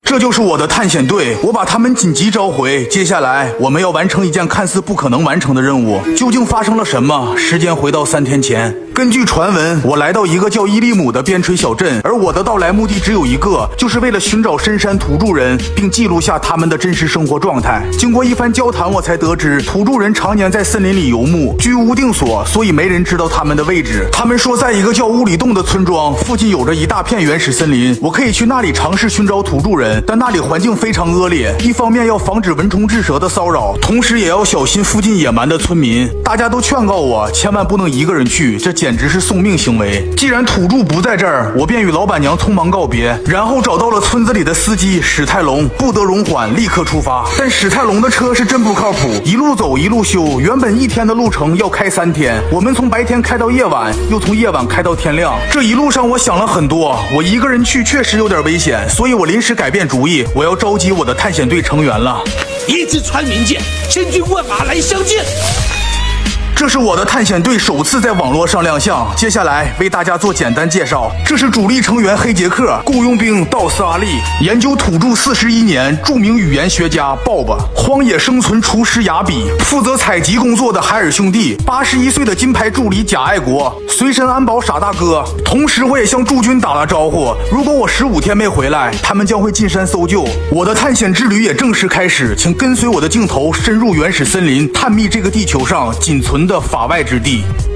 这就是我的探险队，我把他们紧急召回。接下来我们要完成一件看似不可能完成的任务。究竟发生了什么？时间回到3天前。根据传闻，我来到一个叫伊利姆的边陲小镇，而我的到来目的只有一个，就是为了寻找深山土著人，并记录下他们的真实生活状态。经过一番交谈，我才得知土著人常年在森林里游牧，居无定所，所以没人知道他们的位置。他们说，在一个叫乌里洞的村庄附近有着一大片原始森林，我可以去那里尝试寻找土著人，但那里环境非常恶劣，一方面要防止蚊虫蛀蛇的骚扰，同时也要小心附近野蛮的村民。大家都劝告我千万不能一个人去，这简直是送命行为。既然土著不在这儿，我便与老板娘匆忙告别，然后找到了村子里的司机史泰龙，不得容缓，立刻出发。但史泰龙的车是真不靠谱，一路走一路修，原本1天的路程要开3天，我们从白天开到夜晚，又从夜晚开到天亮。这一路上我想了很多，我一个人去确实有点危险，所以我临时改变主意，我要召集我的探险队成员了。 一支穿民舰，千军万马来相见。 这是我的探险队首次在网络上亮相，接下来为大家做简单介绍。这是主力成员黑杰克，雇佣兵道斯阿利，研究土著41年，著名语言学家鲍勃，荒野生存厨师雅比，负责采集工作的海尔兄弟，81岁的金牌助理贾爱国，随身安保傻大哥。同时我也向驻军打了招呼，如果我15天没回来，他们将会进山搜救。我的探险之旅也正式开始，请跟随我的镜头深入原始森林，探秘这个地球上仅存的法外之地。